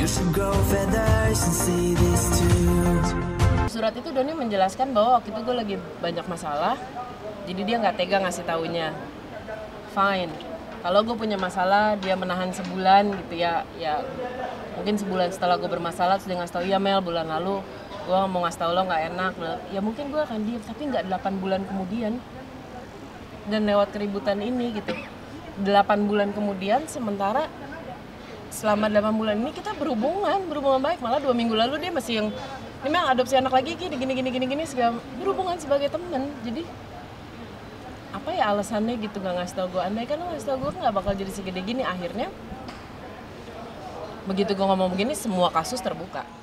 should grow feathers and see this too. Surat itu Doni menjelaskan bahwa waktu itu gue lagi banyak masalah, jadi dia nggak tega ngasih taunya. Fine, kalau gue punya masalah dia menahan sebulan gitu ya mungkin sebulan setelah gue bermasalah terus dia ngasih tau, ya Mel bulan lalu gue mau ngasih tau lo nggak enak, ya mungkin gue akan diam, tapi nggak 8 bulan kemudian dan lewat keributan ini gitu. 8 bulan kemudian, sementara selama 8 bulan ini kita berhubungan baik, malah 2 minggu lalu dia masih yang ini memang adopsi anak lagi gini segala berhubungan sebagai teman. Jadi apa ya alasannya gitu nggak ngasih tau gue, andai kan lo ngasih tau gue nggak bakal jadi segede gini. Akhirnya begitu gue ngomong begini semua kasus terbuka.